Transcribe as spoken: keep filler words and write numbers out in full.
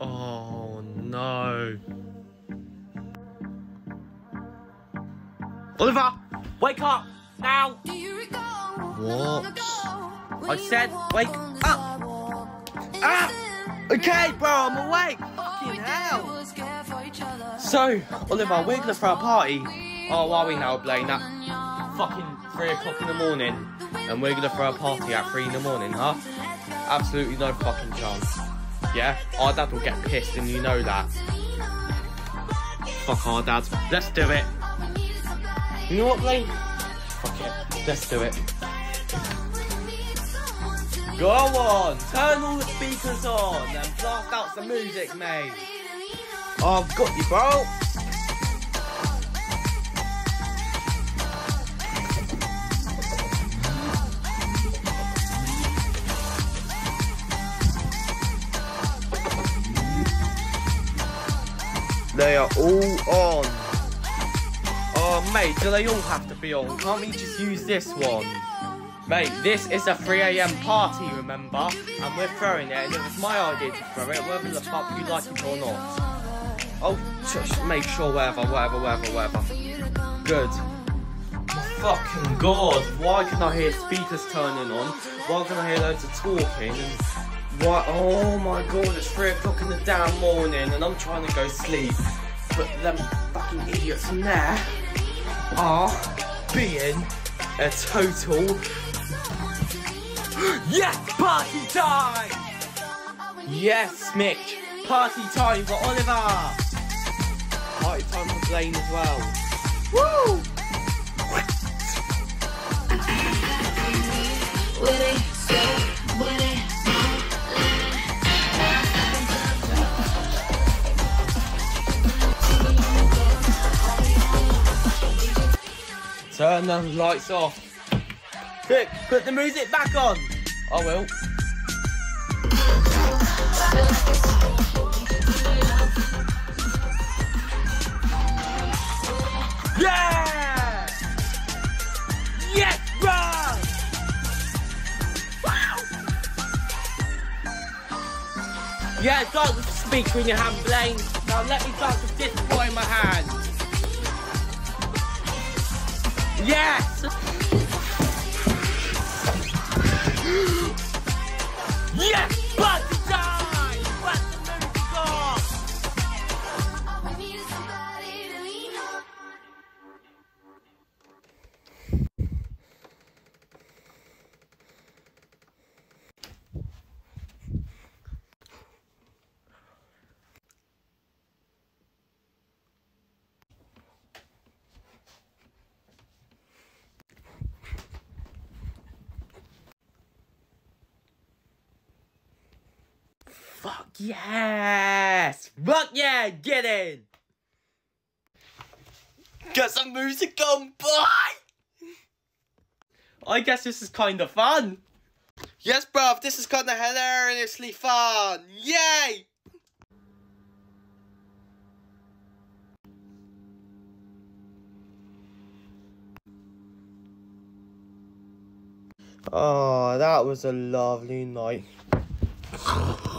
Oh no. Oliver, wake up now. What? I said wake up. Ah! Okay, bro, I'm awake. Fucking hell. So, Oliver, we're gonna throw a party. Oh, are we now, Blaine? At fucking three o'clock in the morning, and we're gonna throw a party at three in the morning, huh? Absolutely no fucking chance. Yeah, our dad will get pissed, and you know that. Fuck our dads. Let's do it. You know what, Blaine? Fuck it. Let's do it. Go on, turn all the speakers on and blast out some music, mate. Oh, I've got you, bro. They are all on. Oh, mate, do they all have to be on? Can't we just use this one? Mate, this is a three A M party, remember? And we're throwing it, and it was my idea to throw it, whether the fuck you like it or not. Oh, just make sure, whatever, whatever, whatever, whatever. Good. Oh, fucking God, why can I hear speakers turning on? Why can I hear loads of talking? And why? Oh my God, it's three o'clock in the damn morning, and I'm trying to go sleep. But them fucking idiots in there are being a total... Yes, party time! Yes, Mitch, party time for Oliver! Party time for Blaine as well. Woo! Turn the lights off. Quick, put the music back on. I will. Yeah! Yes, bro! Wow! Yeah, dance with the speaker in your hand, Blaine. Now let me dance with this boy in my hand. Yes! Yes! Party time! What's the music on? Fuck yes! Fuck yeah! Get in! Get some music on, boy! I guess this is kind of fun. Yes, bruv, this is kind of hilariously fun. Yay! Oh, that was a lovely night.